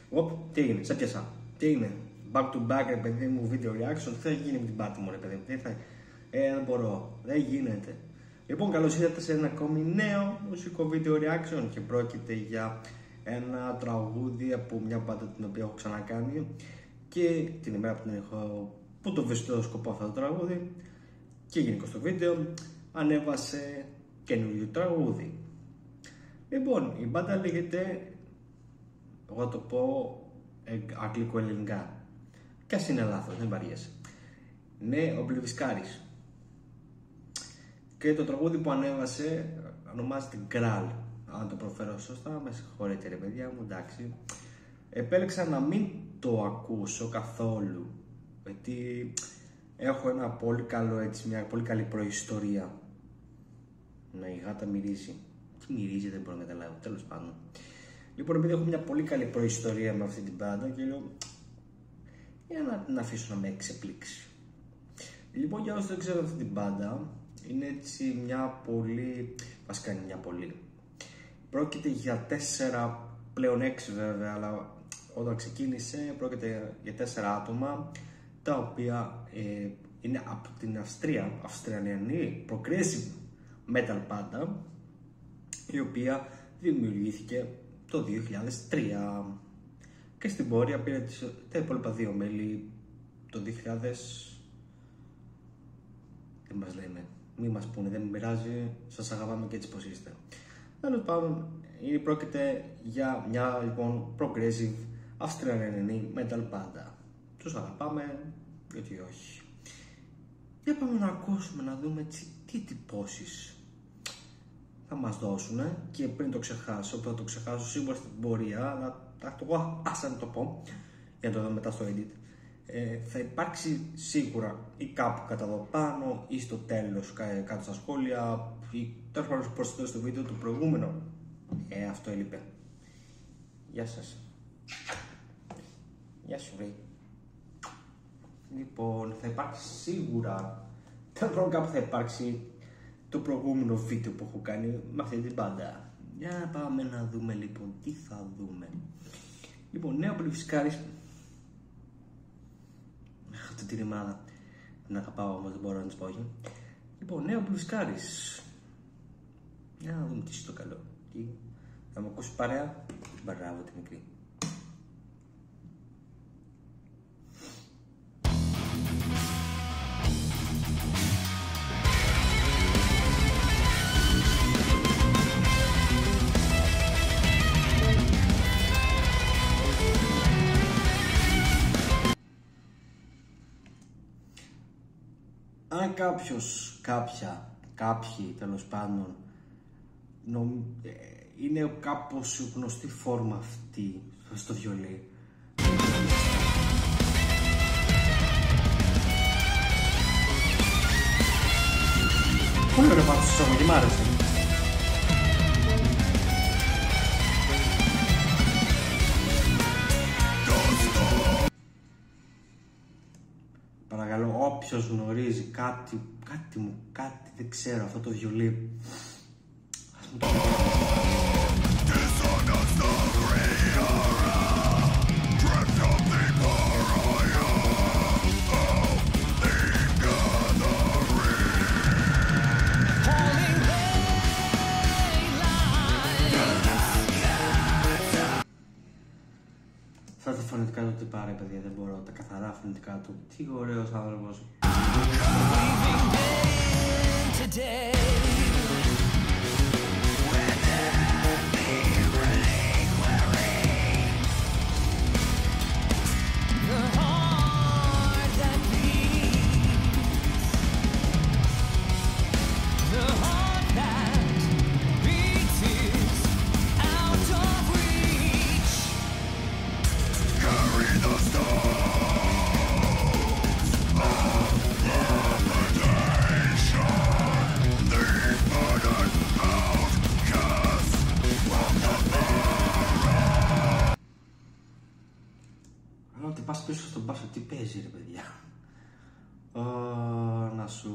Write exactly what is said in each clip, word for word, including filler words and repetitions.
Οπ, τι έγινε, σε πιάσα. Τι είναι, back to back, ρε παιδί μου, video reaction. Τι θα γίνει με την πάτη μου, ρε παιδί μου, τι θα... Ε, δεν μπορώ, δεν γίνεται. Λοιπόν, καλώς ήρθατε σε ένα ακόμη νέο μουσικό video reaction και πρόκειται για ένα τραγούδι από μια μπάντα την οποία έχω ξανακάνει και την ημέρα που, την έχω, που το βρίσκω σκοπό αυτό το τραγούδι και γενικώ το βίντεο ανέβασε καινούριο τραγούδι. Λοιπόν, η μπάντα λέγεται, εγώ το πω αγγλικοελληνικά κι ας είναι λάθος, δεν βαριέσαι. Ναι, ο Πλιβισκάρης. Και το τραγούδι που ανέβασε ονομάζεται Γκράλ. Αν το προφέρω σωστά, με συγχωρείτε ρε παιδιά μου, εντάξει. Επέλεξα να μην το ακούσω καθόλου, γιατί έχω ένα πολύ καλό, έτσι, μια πολύ καλή προϊστορία. Να, η γάτα μυρίζει. Τι μυρίζει, δεν μπορώ να καταλάβω, τέλος πάντων. Λοιπόν, επειδή έχω μια πολύ καλή προϊστορία με αυτή την μπάντα και λέω για να την αφήσω να με εξεπλήξει. Λοιπόν, για όσοι δεν ξέρω αυτή την μπάντα, είναι έτσι μια πολύ, βασικά είναι μια πολύ. Πρόκειται για τέσσερα, πλέον έξι βέβαια, αλλά όταν ξεκίνησε πρόκειται για τέσσερα άτομα, τα οποία ε, είναι από την Αυστρία, αυστραλιανή progressive metal μπάντα, η οποία δημιουργήθηκε το δύο χιλιάδες τρία και στην πορεία πήρε τα υπόλοιπα δύο μέλη το δύο χιλιάδες. Δεν μας λένε, μη μας πούνε, δεν με πειράζει, σας αγαπάμε και έτσι πως είστε. Τέλος πάντων, πρόκειται για μια λοιπόν progressive αυστραλιανή metal μπάντα. Τους αγαπάμε, γιατί όχι. Για πάμε να ακούσουμε, να δούμε έτσι, τι εντυπώσεις θα μας δώσουν και πριν το ξεχάσω, πριν το ξεχάσω σίγουρα στην πορεία, αλλά θα το άσα να το πω για να το δω μετά στο edit. Ε, θα υπάρξει σίγουρα ή κάπου κατά εδώ πάνω ή στο τέλος κάτω στα σχόλια ή τέλος πάντων προσθέτω στο βίντεο το προηγούμενο. Ε, αυτό έλειπε. Γεια σας. Γεια σου βρε. Λοιπόν, θα υπάρξει σίγουρα, τέλος πάντων κάπου θα υπάρξει το προηγούμενο βίντεο που έχω κάνει με αυτή την μπάντα. Για πάμε να δούμε λοιπόν τι θα δούμε. Λοιπόν, νέο Πλιβισκάρης. Αυτή τη ρημάδα την αγαπάω όμως δεν μπορώ να της πω όχι. Λοιπόν, νέο Πλιβισκάρης. Για να δούμε τι είναι το καλό. Τι, θα μου ακούσει παρέα. Μπράβο τη μικρή. Αν κάποιος, κάποια, κάποιοι τέλος πάντων νομ, ε, είναι κάπως γνωστή φόρμα αυτή στο βιολί. Πολύ ωραία πάνω στο σώμα και μ' άρεσε. Παρακαλώ, όποιος γνωρίζει κάτι, κάτι μου, κάτι δεν ξέρω αυτό το βιολί, ας μου το πει. Αυτά τα φωνητικά του τι πάρε παιδιά, δεν μπορώ, τα καθαρά φωνητικά του. Τι ωραίος άνθρωπος. Ότι πας πίσω στον μπάσο, τι παίζει ρε παιδιά. Uh, να σου...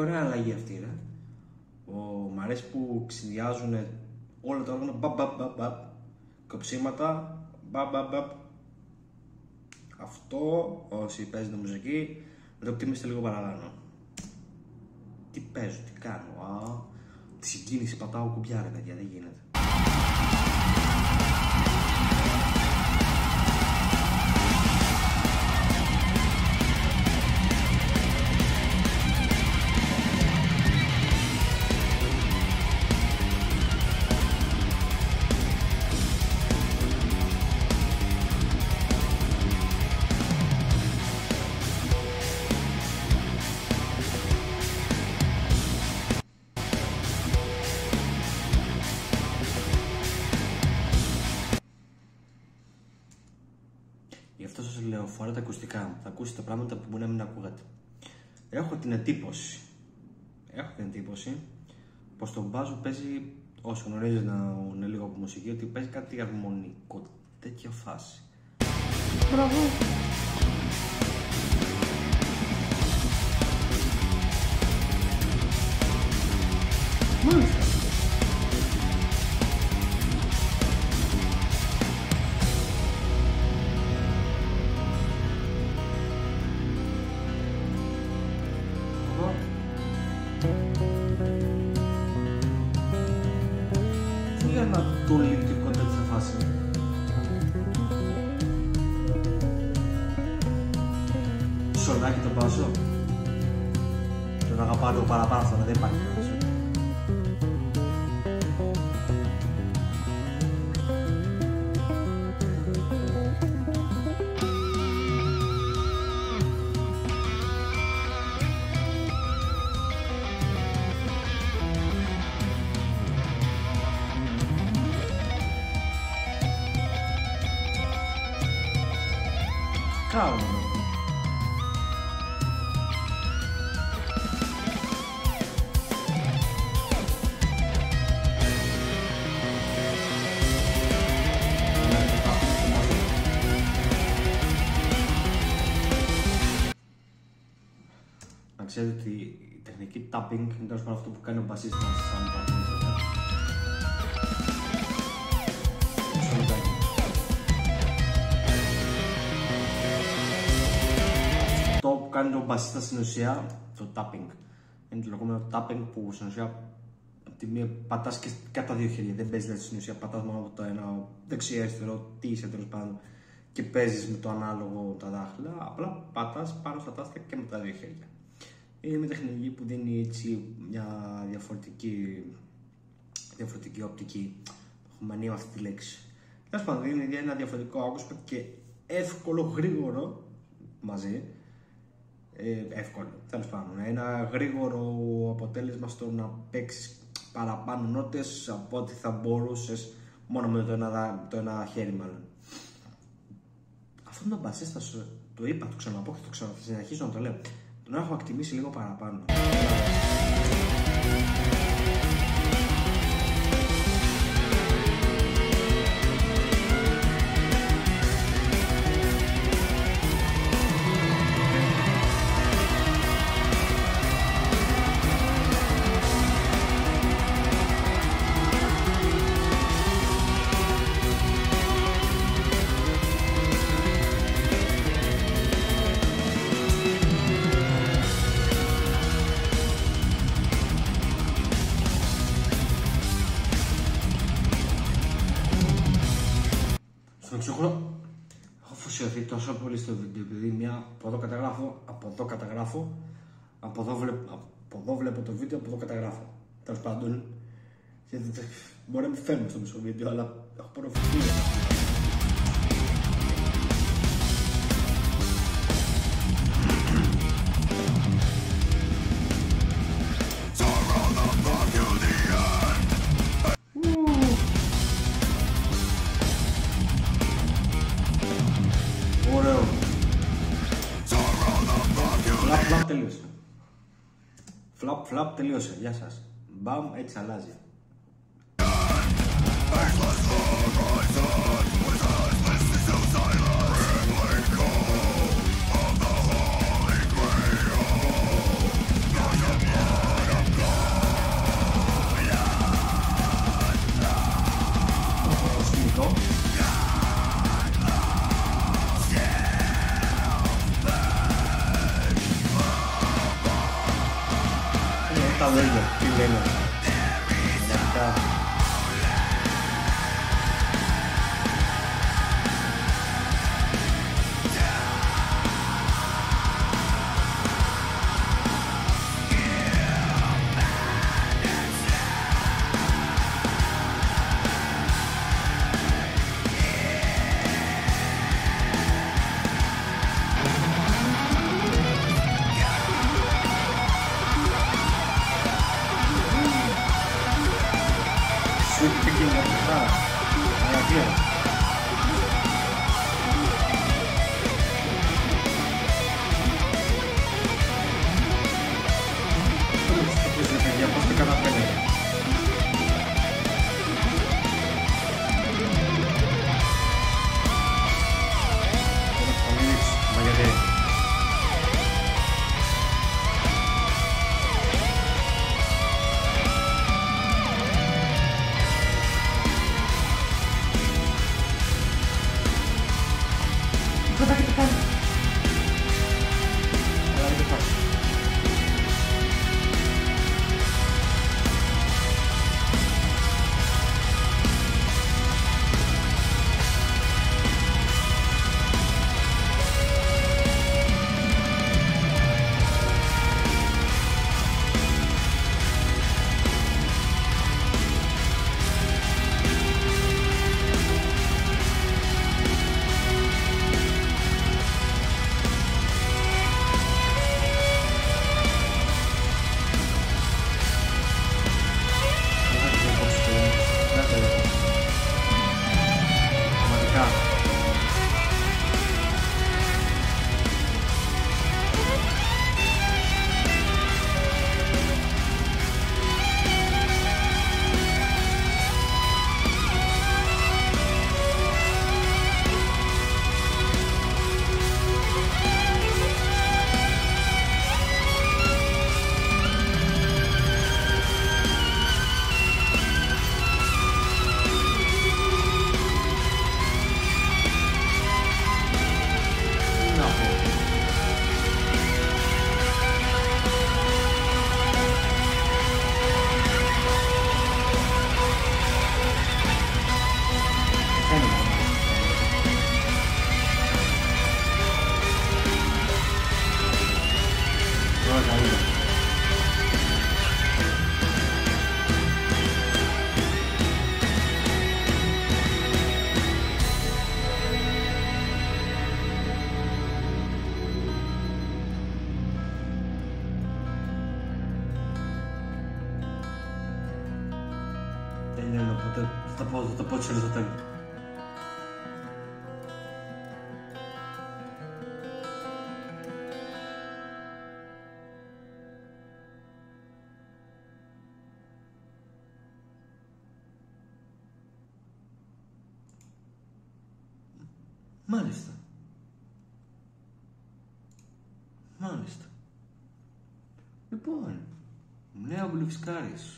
ωραία αλλαγή αυτή, ρε. Ο, μ' αρέσει που συνδυάζουν όλα τα όργανα, μπαπ, μπαπ, μπαπ, μπαπ, κοψίματα, μπαπ, μπαπ, μπαπ. Αυτό, όσοι παίζετε μουσική, με το εκτιμήστε λίγο παραπάνω. Τι παίζω, τι κάνω, α, τη συγκίνηση πατάω κουμπιά, ρε παιδιά, δεν γίνεται. Γι' αυτό σας λέω, φοράτε τα ακουστικά μου. Θα ακούσετε πράγματα που μπορεί να μην ακούγατε. Έχω την εντύπωση, έχω την εντύπωση πως τον μπάζο παίζει, όσο γνωρίζεις να είναι λίγο από μουσική, ότι παίζει κάτι αρμονικό, τέτοια φάση. Μπράβο! Μάλιστα! Τι για να το λυπτικό τέτοια φάση. Σολάκι τον πάσο. Τον αγαπάω λίγο παραπάνω αυτό, δεν υπάρχει πάσο. Κράω. Να ξέρετε ότι η τεχνική tapping είναι τέλος πάντων αυτό που κάνει ο μπασίστας σαν παρακολουθείτε. Αυτό που κάνει ο μπασίστας στην ουσία, το tapping. Είναι το λεγόμενο tapping που στην ουσία από τη μία πατάς και κατά δύο χέρια. Δεν παίζεις δηλαδή στην ουσία, πατάς μόνο από το ένα δεξί αριστερό, τι είσαι τέλος πάντων, και παίζεις με το ανάλογο τα δάχτυλα. Απλά πατάς πάνω στα τάστα και με τα δύο χέρια. Είναι μια τεχνική που δίνει έτσι μια διαφορετική, διαφορετική οπτική. Έχουμε ανέβει αυτή τη λέξη. Τέλος πάντων, δίνει ένα διαφορετικό άκουσμα και εύκολο, γρήγορο μαζί. Ε, εύκολο, τέλος πάντων. Ένα γρήγορο αποτέλεσμα στο να παίξεις παραπάνω νότες από ό,τι θα μπορούσες μόνο με το ένα, το ένα χέρι, μάλλον. Αυτό το μπασίστα, το είπα, το ξαναπώ και το ξανα, θα συνεχίσω να το λέω. Τον έχω εκτιμήσει λίγο παραπάνω. Έχω αφοσιωθεί τόσο πολύ στο βίντεο, επειδή μια από εδώ καταγράφω, από εδώ καταγράφω, από εδώ βλέπω, από εδώ βλέπω το βίντεο, από εδώ καταγράφω. Τέλος πάντων, μπορεί να μην φαίνομαι στο μισό βίντεο, αλλά έχω προφητεί. Ωραίο. Φλαπ, φλαπ, τελείωσε. Φλαπ, φλαπ, τελείωσε. Γεια σας. Μπαμ, έτσι αλλάζει. στα λόγια, τι λένε. Πραγματικά. Τελειώνω, οπότε θα πω, θα το πω στο τέλος. Μάλιστα. Μάλιστα. Λοιπόν, νέο Μπλουφσκάρις.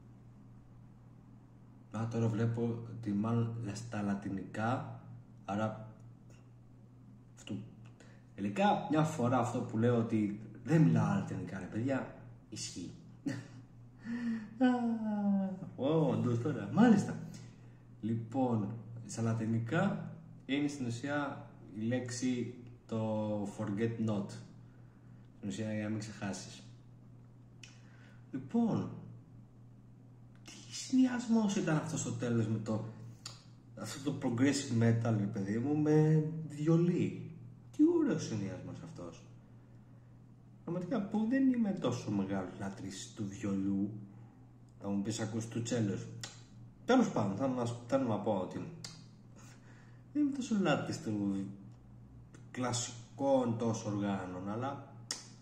Α, τώρα βλέπω ότι μάλλον στα λατινικά, άρα αυτό, τελικά μια φορά αυτό που λέω ότι δεν μιλάω λατινικά ρε παιδιά, ισχύει. Ω, όντως τώρα, μάλιστα. Λοιπόν, στα λατινικά είναι στην ουσία η λέξη το forget not. Στην ουσία για να μην ξεχάσεις. Λοιπόν, τι συνδυασμός ήταν αυτό στο τέλος με το αυτό το progressive metal, παιδί μου, με βιολί. Τι ωραίος συνδυασμός αυτός. Πραγματικά που δεν είμαι τόσο μεγάλος λάτρης του βιολού. Θα μου πεις ακούς του τσέλος. Τέλος πάντων, θα να, θέλω να πω ότι δεν είμαι τόσο λάτρης του κλασικών τόσο οργάνων, αλλά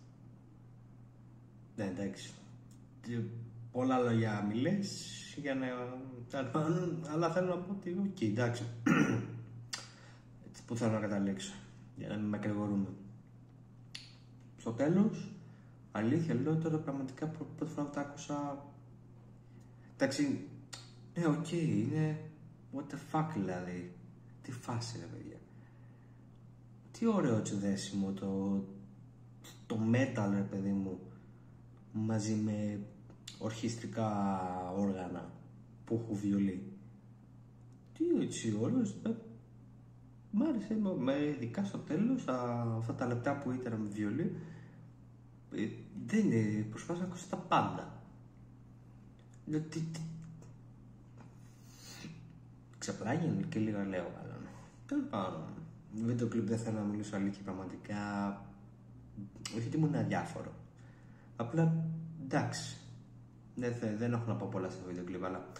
ναι, εντάξει. Πολλά λόγια μιλές για να... αλλά θέλω να πω ότι οκ, okay, εντάξει. Έτσι που θέλω να καταλήξω, για να μην με ακρηγορούμε. Στο τέλος, αλήθεια λέω τώρα πραγματικά πρώτη φορά που τα άκουσα. Εντάξει, ναι, οκ, okay, είναι what the fuck δηλαδή. Τι φάση ρε παιδιά. Τι ωραίο τσιδέσιμο το, το metal ρε παιδί μου, μαζί με ορχιστρικά όργανα που έχω βιολί. Τι έτσι όλος, ε, μ' άρεσε, με, ειδικά στο τέλος, αυτά τα λεπτά που ήταν με βιολί, ε, δεν ε, προσπάθησα να ακούσω τα πάντα. Δηλαδή, ξεπλάγει και λίγα λέω, αλλά τέλος πάντων. Βίντεο κλιπ δεν θέλω να μιλήσω αλήθεια πραγματικά. Όχι ότι μου είναι αδιάφορο. Απλά εντάξει. Δεν, θε, δεν έχω να πω πολλά στο βίντεο κλιπ, αλλά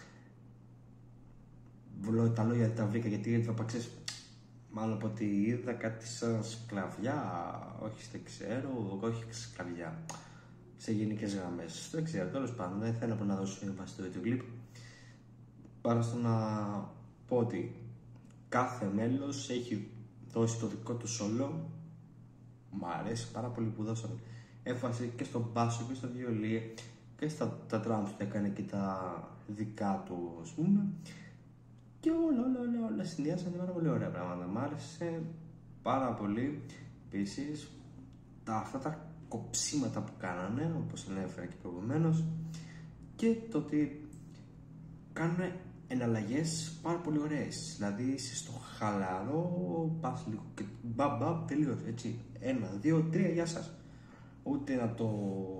τα λόγια τα βρήκα γιατί ήρθα από ξέρεις, μάλλον από ότι είδα κάτι σαν σκλαβιά. Όχι, δεν ξέρω, όχι σκλαβιά. Σε γενικές γραμμές. Δεν ξέρω, τέλος πάντων. Δεν θέλω να δώσω έμφαση στο βίντεο κλιπ. Παρά στο να πω ότι κάθε μέλος έχει δώσει το δικό του σόλο. Μ' αρέσει πάρα πολύ που δώσαν έμφαση και στο μπάσο και στο βιολί και στα τα drums που έκανε και τα δικά του, ας πούμε. Και όλα, όλα, όλα, όλα συνδυάσανε πάρα πολύ ωραία πράγματα. Μ' άρεσε πάρα πολύ. Επίσης, τα, αυτά τα κοψίματα που κάνανε, όπως ανέφερα και προηγουμένως, και το ότι κάνουν εναλλαγές πάρα πολύ ωραίες. Δηλαδή είσαι στο χαλαρό, πας λίγο και μπαμ μπαμ, τελείωσε, έτσι. Ένα, δύο, τρία, γεια σας. Ούτε να το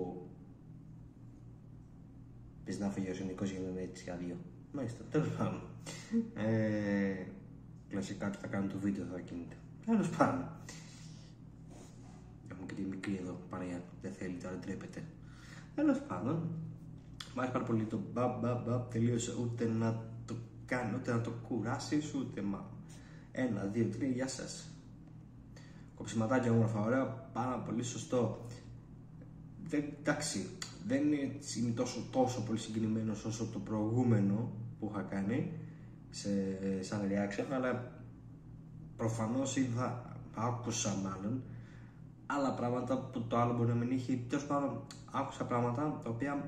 πεις να φύγει ο Σινικός γίνανε έτσι για δύο. Μάλιστα, τέλος πάντων. ε, κλασικά και θα κάνω το βίντεο θα κινείται. Τέλος πάντων. Έχουμε και τη μικρή εδώ παρέα, δεν θέλει τώρα, ντρέπεται. Τέλος πάντων. Μ' άρεσε πάρα πολύ το μπαμ μπαμ μπαμ, τελείωσε, ούτε να το κάνει, ούτε να το κουράσεις, ούτε μα. Ένα, δύο, τρία, γεια σας. Κοψιματάκια όμορφα, ωραία, πάρα πολύ σωστό. Δεν, εντάξει, δεν είναι τόσο, τόσο πολύ συγκινημένος όσο το προηγούμενο που είχα κάνει σε, σαν reaction, αλλά προφανώς είδα, άκουσα μάλλον άλλα πράγματα που το άλλο μπορεί να μην είχε. Τέλος πάντων, άκουσα πράγματα τα οποία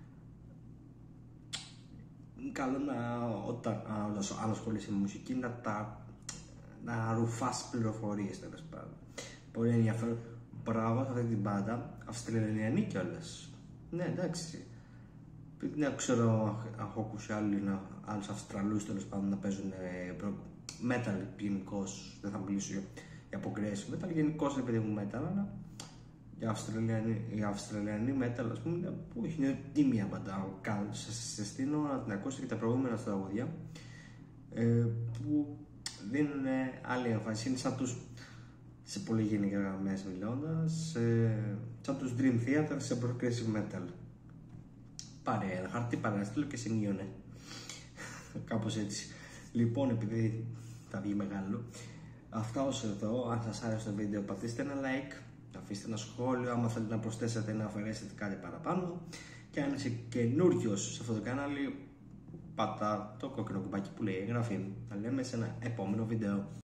είναι καλό να, όταν ασχολείσαι με μουσική, να τα να ρουφάς πληροφορίες, τέλος πάντων. Πολύ ενδιαφέρον. Μπράβο σε αυτή την μπάντα, Αυστραλιανή κιόλας. Ναι, εντάξει. Δεν ξέρω αν έχω ακούσει άλλους Αυστραλούς τέλος πάντων να παίζουν metal γενικώς. Δεν θα μιλήσω για progressive metal, γενικώς είναι παιδί μου metal, αλλά για Αυστραλιανή, η Αυστραλιανή metal, ας πούμε, που είναι τίμια μπάντα. Σας συστήνω να την ακούσετε και τα προηγούμενα στα τραγούδια, που δίνουν άλλη έμφαση. Είναι σαν τους, σε πολύ γενικές γραμμές μιλώντας, σαν τους Dream Theater σε progressive metal. Πάρε ένα χαρτί, παραστήλω και σημείωνε. Κάπως έτσι. Λοιπόν, επειδή θα βγει μεγάλο, αυτά ως εδώ. Αν σας άρεσε το βίντεο, πατήστε ένα like, αφήστε ένα σχόλιο, άμα θέλετε να προσθέσετε να αφαιρέσετε κάτι παραπάνω. Και αν είσαι καινούριος σε αυτό το κανάλι, πατά το κόκκινο κουμπάκι που λέει εγγραφή. Θα λέμε σε ένα επόμενο βίντεο.